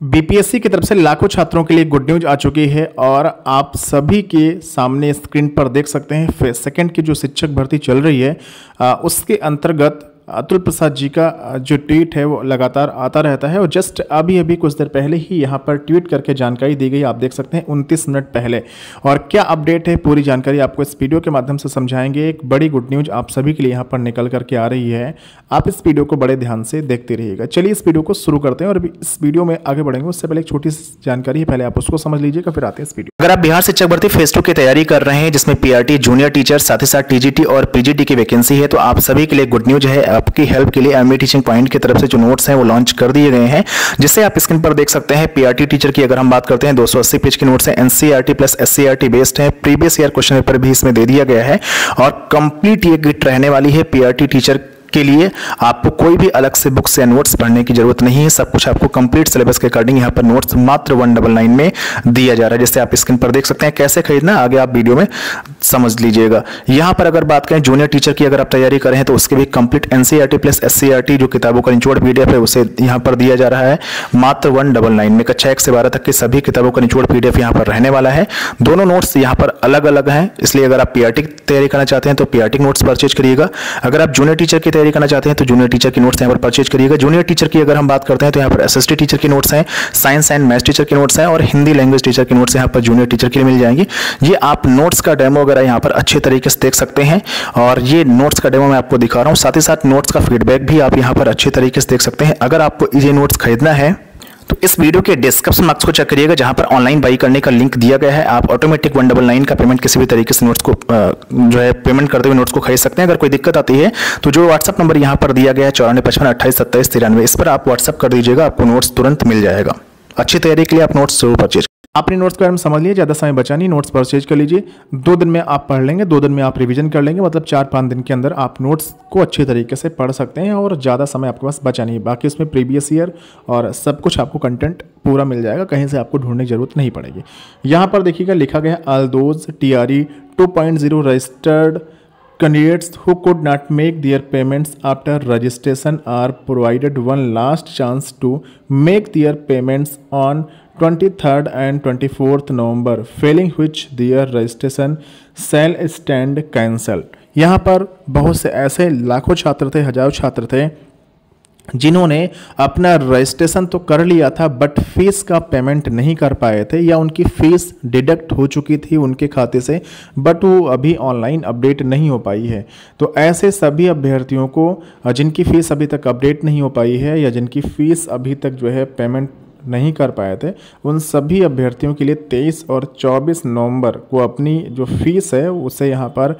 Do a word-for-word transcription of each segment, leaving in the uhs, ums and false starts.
BPSC की तरफ से लाखों छात्रों के लिए गुड न्यूज आ चुकी है और आप सभी के सामने स्क्रीन पर देख सकते हैं सेकंड की जो शिक्षक भर्ती चल रही है आ, उसके अंतर्गत अतुल प्रसाद जी का जो ट्वीट है वो लगातार आता रहता है और जस्ट अभी अभी कुछ देर पहले ही यहाँ पर ट्वीट करके जानकारी दी गई। आप देख सकते हैं उनतीस मिनट पहले। और क्या अपडेट है पूरी जानकारी आपको इस वीडियो के माध्यम से समझाएंगे। एक बड़ी गुड न्यूज आप सभी के लिए यहाँ पर निकल करके आ रही है। आप इस वीडियो को बड़े ध्यान से देखते रहिएगा। चलिए इस वीडियो को शुरू करते हैं और इस वीडियो में आगे बढ़ेंगे उससे पहले एक छोटी सी जानकारी है, पहले आप उसको समझ लीजिएगा फिर आते हैं इस वीडियो। अगर आप बिहार शिक्षक भर्ती फेज टू की तैयारी कर रहे हैं जिसमें पीआरटी, जूनियर टीचर, साथ ही साथ टीजीटी और पीजीटी की वैकेंसी है, तो आप सभी के लिए गुड न्यूज है। आपकी हेल्प के लिए एमई टीचिंग पॉइंट की तरफ से जो नोट्स हैं वो लॉन्च कर दिए गए हैं, जिससे आप स्क्रीन पर देख सकते हैं। पीआरटी टीचर की अगर हम बात करते हैं दो सौ अस्सी पेज के नोट्स हैं, एनसीईआरटी प्लस एससीईआरटी बेस्ड है, प्रीवियस ईयर क्वेश्चन पेपर भी इसमें दे दिया गया है और कंप्लीट ये गिट रहने वाली है। पीआरटी टीचर के लिए आपको कोई भी अलग से बुक्स या नोट्स पढ़ने की जरूरत नहीं है। सब कुछ आपको कंप्लीट सिलेबस के अकॉर्डिंग यहाँ पर नोट्स मात्र वन डबल नाइन में दिया जा रहा है, जिससे आप स्क्रीन पर देख सकते हैं। कैसे खरीदना आगे आप वीडियो में समझ लीजिएगा। यहाँ पर अगर बात करें जूनियर टीचर की, अगर आप तैयारी करें हैं तो उसके भी कंप्लीट एनसीईआरटी प्लस एससीईआरटी जो किताबों का निचोड़ पीडीएफ है उसे यहाँ पर दिया जा रहा है मात्र वन डबल नाइन में। कक्षा एक से बारह तक की सभी किताबों का निचोड़ पीडीएफ यहाँ पर रहने वाला है। दोनों नोट्स यहाँ पर अलग अलग हैं, इसलिए अगर आप पीआरटी की तैयारी करना चाहते हैं तो पीआरटी नोट्स परचेज करिएगा। अगर आप जूनियर टीचर की तैयारी करना चाहते हैं तो जूनियर टीचर की नोट्स यहाँ पर परचेज करिएगा। जूनियर टीचर की अगर हम बात करते हैं तो यहाँ पर एसएसटी टीचर की नोट्स हैं, साइंस एंड मैथ्स टीचर की नोट्स हैं और हिंदी लैंग्वेज टीचर की नोट्स यहाँ पर जूनियर टीचर के लिए मिल जाएंगी। ये आप नोट्स का डेमो वगैरह यहाँ पर अच्छे तरीके से देख सकते हैं और ये नोट्स का डेमो मैं आपको दिखा रहा हूँ। साथ ही साथ नोट्स का फीडबैक भी आप यहाँ पर अच्छे तरीके से देख सकते हैं। अगर आपको ये नोट्स खरीदना है तो इस वीडियो के डिस्क्रिप्शन बॉक्स को चेक करिएगा, जहां पर ऑनलाइन बाई करने का लिंक दिया गया है। आप ऑटोमेटिक वन डबल नाइन का पेमेंट किसी भी तरीके से नोट्स को जो है पेमेंट करते हुए नोट्स को खरीद सकते हैं। अगर कोई दिक्कत आती है तो जो व्हाट्सअप नंबर यहां पर दिया गया है चौरानवे पचपन अट्ठाईस सत्ताईस तिरानवे, इस पर आप व्हाट्सअप कर दीजिएगा, आपको नोट्स तुरंत मिल जाएगा। अच्छी तैयारी के लिए आप नोट्स जरूर परचेज। आपने नोट्स के बारे में समझ लिया, ज़्यादा समय बचा नहीं, नोट्स परचेज कर लीजिए। दो दिन में आप पढ़ लेंगे, दो दिन में आप रिवीजन कर लेंगे, मतलब चार पाँच दिन के अंदर आप नोट्स को अच्छे तरीके से पढ़ सकते हैं और ज़्यादा समय आपके पास बचा नहीं है। बाकी उसमें प्रीवियस ईयर और सब कुछ आपको कंटेंट पूरा मिल जाएगा, कहीं से आपको ढूंढने की जरूरत नहीं पड़ेगी। यहाँ पर देखिएगा लिखा गया all those TRE two point zero registered candidates who could not make their payments after registration are provided one last chance to make their payments on twenty-third and twenty-fourth November, failing which their registration shall stand cancelled। यहाँ पर बहुत से ऐसे लाखों छात्र थे, हजारों छात्र थे जिन्होंने अपना रजिस्ट्रेशन तो कर लिया था बट फीस का पेमेंट नहीं कर पाए थे या उनकी फ़ीस डिडक्ट हो चुकी थी उनके खाते से, बट वो अभी ऑनलाइन अपडेट नहीं हो पाई है। तो ऐसे सभी अभ्यर्थियों को जिनकी फ़ीस अभी तक अपडेट नहीं हो पाई है या जिनकी फ़ीस अभी तक जो है पेमेंट नहीं कर पाए थे, उन सभी अभ्यर्थियों के लिए तेईस और चौबीस नवंबर को अपनी जो फ़ीस है उसे यहाँ पर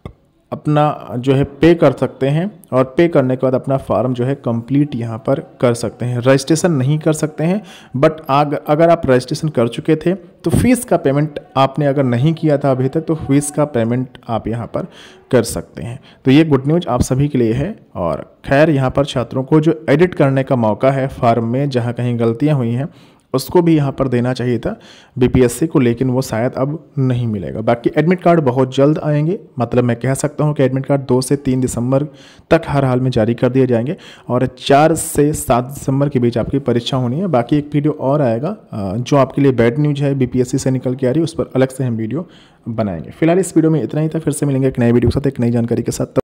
अपना जो है पे कर सकते हैं और पे करने के बाद अपना फॉर्म जो है कंप्लीट यहाँ पर कर सकते हैं। रजिस्ट्रेशन नहीं कर सकते हैं बट आग अगर आप रजिस्ट्रेशन कर चुके थे तो फीस का पेमेंट आपने अगर नहीं किया था अभी तक तो फीस का पेमेंट आप यहाँ पर कर सकते हैं। तो ये गुड न्यूज़ आप सभी के लिए है। और खैर यहाँ पर छात्रों को जो एडिट करने का मौका है फॉर्म में, जहाँ कहीं गलतियाँ हुई हैं उसको भी यहाँ पर देना चाहिए था बीपीएससी को, लेकिन वो शायद अब नहीं मिलेगा। बाकी एडमिट कार्ड बहुत जल्द आएंगे, मतलब मैं कह सकता हूँ कि एडमिट कार्ड दो से तीन दिसंबर तक हर हाल में जारी कर दिए जाएंगे और चार से सात दिसंबर के बीच आपकी परीक्षा होनी है। बाकी एक वीडियो और आएगा जो आपके लिए बैड न्यूज है बीपीएससी से निकल के आ रही है, उस पर अलग से हम वीडियो बनाएंगे। फिलहाल इस वीडियो में इतना ही था, फिर से मिलेंगे एक नए वीडियो के साथ, एक नई जानकारी के साथ।